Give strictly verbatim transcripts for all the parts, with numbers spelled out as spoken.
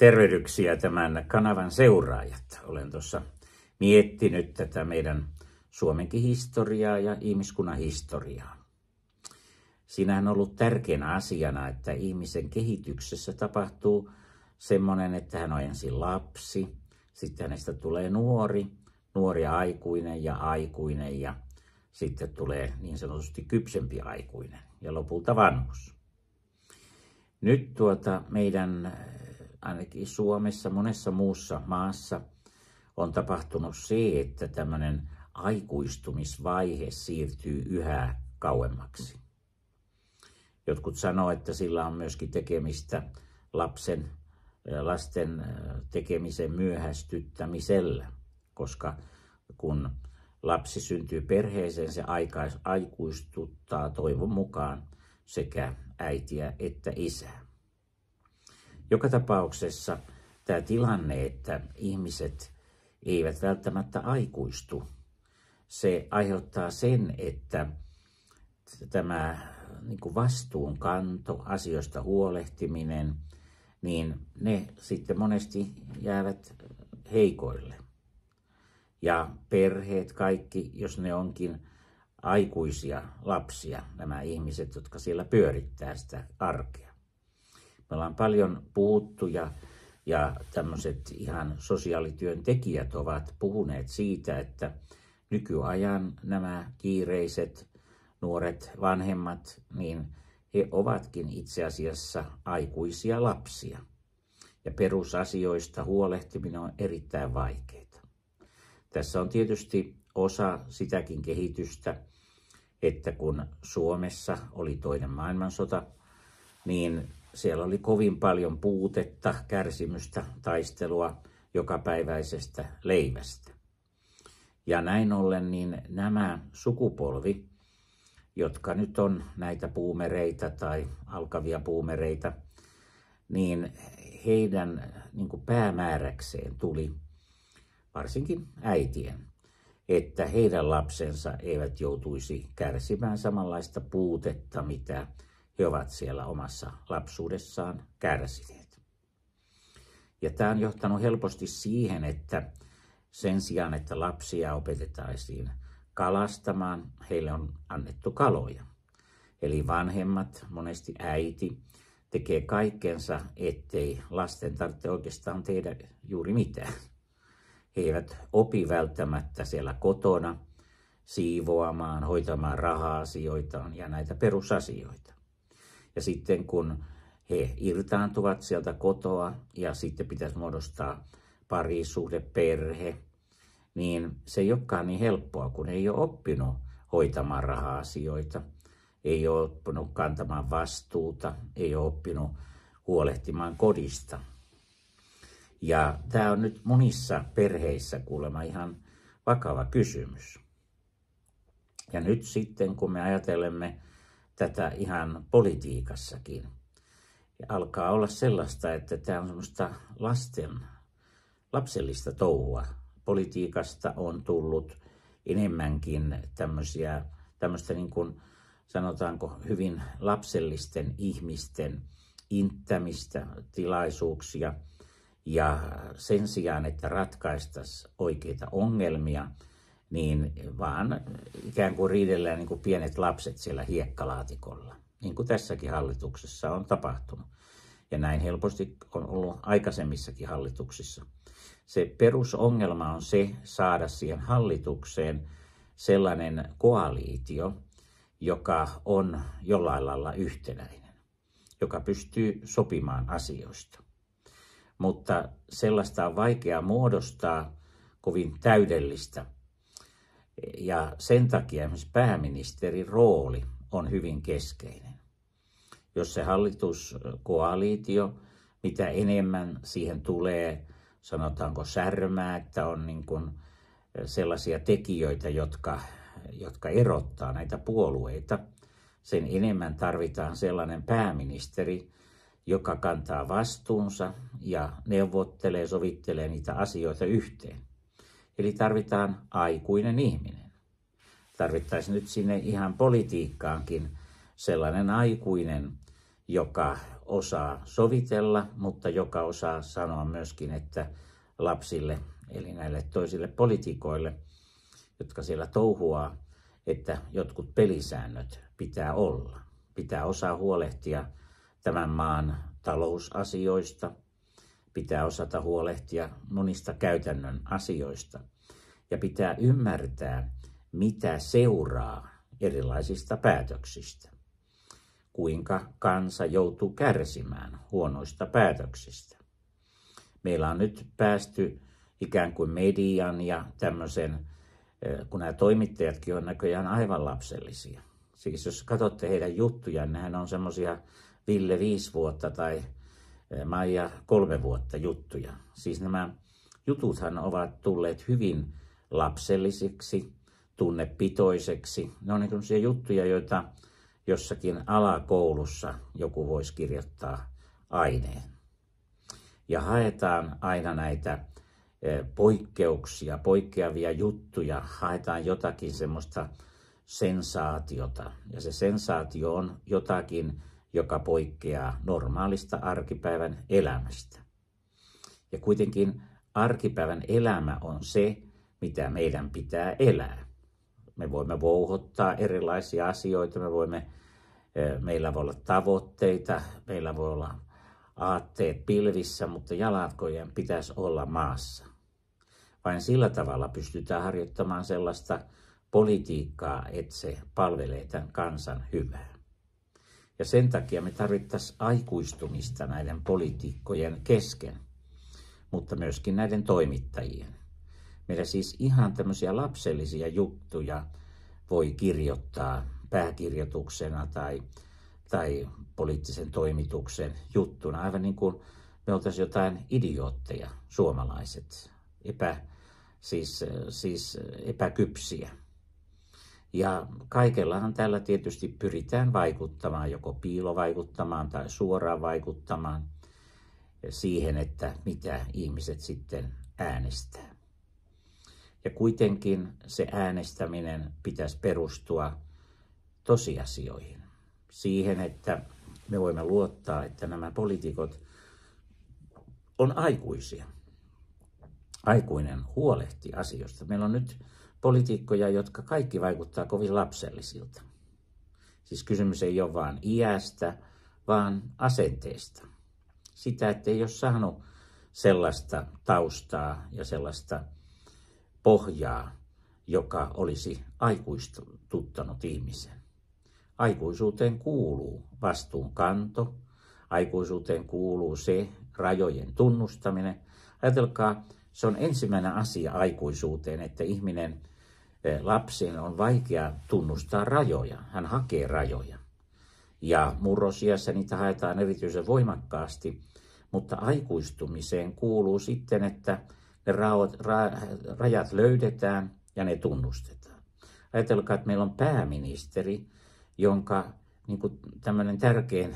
Tervehdyksiä tämän kanavan seuraajat. Olen tuossa miettinyt tätä meidän Suomenkin historiaa ja ihmiskunnan historiaa. Siinähän on ollut tärkeänä asiana, että ihmisen kehityksessä tapahtuu semmoinen, että hän on ensin lapsi, sitten hänestä tulee nuori, nuori aikuinen ja aikuinen ja sitten tulee niin sanotusti kypsempi aikuinen ja lopulta vanhus. Nyt tuota meidän ainakin Suomessa, monessa muussa maassa on tapahtunut se, että tämmöinen aikuistumisvaihe siirtyy yhä kauemmaksi. Jotkut sanoo, että sillä on myöskin tekemistä lapsen, lasten tekemisen myöhästyttämisellä, koska kun lapsi syntyy perheeseen, se aikuistuttaa toivon mukaan sekä äitiä että isää. Joka tapauksessa tämä tilanne, että ihmiset eivät välttämättä aikuistu, se aiheuttaa sen, että tämä niin kuin vastuunkanto, asioista huolehtiminen, niin ne sitten monesti jäävät heikoille. Ja perheet kaikki, jos ne onkin aikuisia lapsia, nämä ihmiset, jotka siellä pyörittää sitä arkea. Me ollaan paljon puhuttu ja, ja tämmöiset ihan sosiaalityöntekijät ovat puhuneet siitä, että nykyajan nämä kiireiset nuoret vanhemmat, niin he ovatkin itse asiassa aikuisia lapsia. Ja perusasioista huolehtiminen on erittäin vaikeaa. Tässä on tietysti osa sitäkin kehitystä, että kun Suomessa oli toinen maailmansota, niin siellä oli kovin paljon puutetta, kärsimystä, taistelua jokapäiväisestä leivästä. Ja näin ollen niin nämä sukupolvi, jotka nyt on näitä puumereita tai alkavia puumereita, niin heidän niin kuin päämääräkseen tuli varsinkin äitien, että heidän lapsensa eivät joutuisi kärsimään samanlaista puutetta, mitä he ovat siellä omassa lapsuudessaan kärsineet. Ja tämä on johtanut helposti siihen, että sen sijaan, että lapsia opetetaisiin kalastamaan, heille on annettu kaloja. Eli vanhemmat, monesti äiti, tekee kaikkensa, ettei lasten tarvitse oikeastaan tehdä juuri mitään. He eivät opi välttämättä siellä kotona siivoamaan, hoitamaan raha-asioitaan ja näitä perusasioita. Ja sitten kun he irtaantuvat sieltä kotoa ja sitten pitäisi muodostaa parisuhde, perhe, niin se ei olekaan niin helppoa, kun ei ole oppinut hoitamaan raha-asioita, ei ole oppinut kantamaan vastuuta, ei ole oppinut huolehtimaan kodista. Ja tämä on nyt monissa perheissä kuulemma ihan vakava kysymys. Ja nyt sitten, kun me ajattelemme tätä ihan politiikassakin, alkaa olla sellaista, että tämä on semmoista lasten, lapsellista touhua. Politiikasta on tullut enemmänkin tämmöisiä, tämmöistä niin kuin sanotaanko hyvin lapsellisten ihmisten inttämistä tilaisuuksia. Ja sen sijaan, että ratkaistaisiin oikeita ongelmia, niin vaan ikään kuin riidellään niin kuin pienet lapset siellä hiekkalaatikolla, niin kuin tässäkin hallituksessa on tapahtunut. Ja näin helposti on ollut aikaisemmissakin hallituksissa. Se perusongelma on se saada siihen hallitukseen sellainen koaliitio, joka on jollain lailla yhtenäinen, joka pystyy sopimaan asioista. Mutta sellaista on vaikea muodostaa kovin täydellistä. Ja sen takia esimerkiksi pääministerin rooli on hyvin keskeinen. Jos se hallituskoalitio, mitä enemmän siihen tulee, sanotaanko särmää, että on niin kuin sellaisia tekijöitä, jotka, jotka erottaa näitä puolueita, sen enemmän tarvitaan sellainen pääministeri, joka kantaa vastuunsa ja neuvottelee, sovittelee niitä asioita yhteen. Eli tarvitaan aikuinen ihminen. Tarvittaisiin nyt sinne ihan politiikkaankin sellainen aikuinen, joka osaa sovitella, mutta joka osaa sanoa myöskin, että lapsille, eli näille toisille poliitikoille, jotka siellä touhuaa, että jotkut pelisäännöt pitää olla. Pitää osaa huolehtia tämän maan talousasioista, pitää osata huolehtia monista käytännön asioista ja pitää ymmärtää, mitä seuraa erilaisista päätöksistä. Kuinka kansa joutuu kärsimään huonoista päätöksistä. Meillä on nyt päästy ikään kuin median ja tämmöisen, kun nämä toimittajatkin on näköjään aivan lapsellisia. Siis jos katsotte heidän juttujaan, nehän on semmoisia Ville viisi vuotta tai Maija kolme vuotta juttuja. Siis nämä jututhan ovat tulleet hyvin lapsellisiksi, tunnepitoiseksi. Ne on niin sellaisia juttuja, joita jossakin alakoulussa joku voisi kirjoittaa aineen. Ja haetaan aina näitä poikkeuksia, poikkeavia juttuja, haetaan jotakin semmoista sensaatiota. Ja se sensaatio on jotakin, joka poikkeaa normaalista arkipäivän elämästä. Ja kuitenkin arkipäivän elämä on se, mitä meidän pitää elää. Me voimme vouhottaa erilaisia asioita, me voimme, meillä voi olla tavoitteita, meillä voi olla aatteet pilvissä, mutta jalatkojen pitäisi olla maassa. Vain sillä tavalla pystytään harjoittamaan sellaista politiikkaa, että se palvelee tämän kansan hyvää. Ja sen takia me tarvittaisiin aikuistumista näiden poliitikkojen kesken, mutta myöskin näiden toimittajien. Meillä siis ihan tämmöisiä lapsellisia juttuja voi kirjoittaa pääkirjoituksena tai, tai poliittisen toimituksen juttuna, aivan niin kuin me oltaisiin jotain idiootteja, suomalaiset, epä, siis, siis epäkypsiä. Ja kaikellahan tällä tietysti pyritään vaikuttamaan, joko piilovaikuttamaan tai suoraan vaikuttamaan siihen, että mitä ihmiset sitten äänestää. Ja kuitenkin se äänestäminen pitäisi perustua tosiasioihin. Siihen, että me voimme luottaa, että nämä poliitikot on aikuisia. Aikuinen huolehtii asioista. Meillä on nyt poliitikkoja, jotka kaikki vaikuttaa kovin lapsellisilta. Siis kysymys ei ole vain iästä, vaan asenteesta. Sitä, että ei ole saanut sellaista taustaa ja sellaista pohjaa, joka olisi aikuistuttanut ihmisen. Aikuisuuteen kuuluu vastuunkanto, aikuisuuteen kuuluu se rajojen tunnustaminen. Ajatelkaa, se on ensimmäinen asia aikuisuuteen, että ihminen, lapsen on vaikea tunnustaa rajoja. Hän hakee rajoja. Ja murrosiässä niitä haetaan erityisen voimakkaasti, mutta aikuistumiseen kuuluu sitten, että ne rajat löydetään ja ne tunnustetaan. Ajatelkaa, että meillä on pääministeri, jonka niin kuin tämmöinen tärkein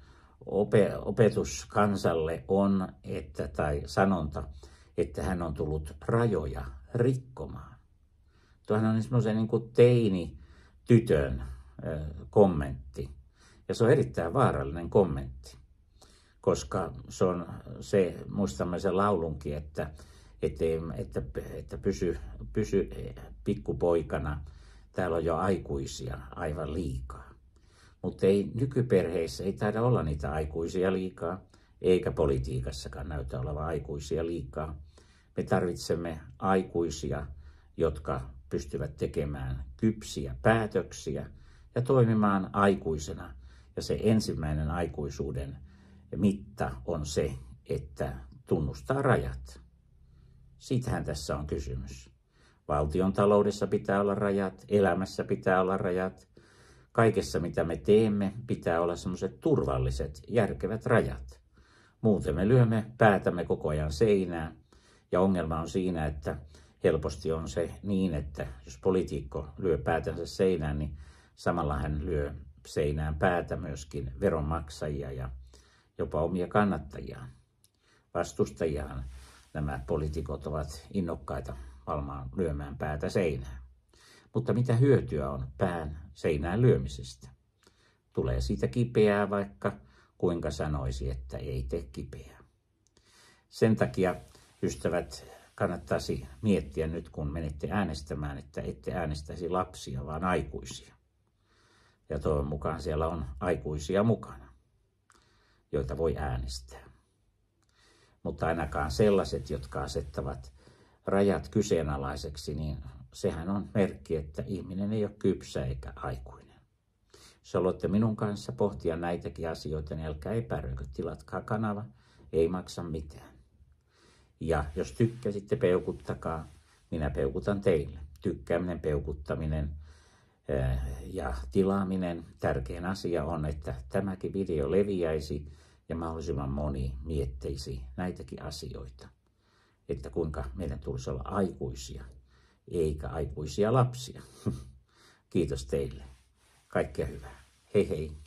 opetus kansalle on, että, tai sanonta, että hän on tullut rajoja rikkomaan. Tuohan on semmoisen niin kuin teini-tytön kommentti. Ja se on erittäin vaarallinen kommentti, koska se on se, muistamme sen laulunkin, että, että, että, että pysy, pysy pikkupoikana, täällä on jo aikuisia aivan liikaa. Mutta ei, nykyperheissä ei taida olla niitä aikuisia liikaa, eikä politiikassakaan näytä olevan aikuisia liikaa. Me tarvitsemme aikuisia, jotka pystyvät tekemään kypsiä päätöksiä ja toimimaan aikuisena. Ja se ensimmäinen aikuisuuden mitta on se, että tunnustaa rajat. Siitähän tässä on kysymys. Valtion taloudessa pitää olla rajat, elämässä pitää olla rajat. Kaikessa, mitä me teemme, pitää olla semmoiset turvalliset, järkevät rajat. Muuten me lyömme päätämme koko ajan seinään. Ja ongelma on siinä, että helposti on se niin, että jos poliitikko lyö päätänsä seinään, niin samalla hän lyö seinään päätä myöskin veronmaksajia ja jopa omia kannattajiaan. Vastustajiaan nämä poliitikot ovat innokkaita valmaan lyömään päätä seinään. Mutta mitä hyötyä on pään seinään lyömisestä? Tulee siitä kipeää, vaikka kuinka sanoisi, että ei tee kipeää. Sen takia, ystävät, kannattaisi miettiä nyt, kun menette äänestämään, että ette äänestäisi lapsia, vaan aikuisia. Ja toivon mukaan siellä on aikuisia mukana, joita voi äänestää. Mutta ainakaan sellaiset, jotka asettavat rajat kyseenalaiseksi, niin sehän on merkki, että ihminen ei ole kypsä eikä aikuinen. Jos haluatte minun kanssa pohtia näitäkin asioita, niin älkää epäröikö, tilatkaa kanava, ei maksa mitään. Ja jos tykkäsitte, peukuttakaa, minä peukutan teille. Tykkääminen, peukuttaminen ja tilaaminen, tärkein asia on, että tämäkin video leviäisi ja mahdollisimman moni mietteisi näitäkin asioita. Että kuinka meidän tulisi olla aikuisia, eikä aikuisia lapsia. Kiitos teille. Kaikkea hyvää. Hei hei.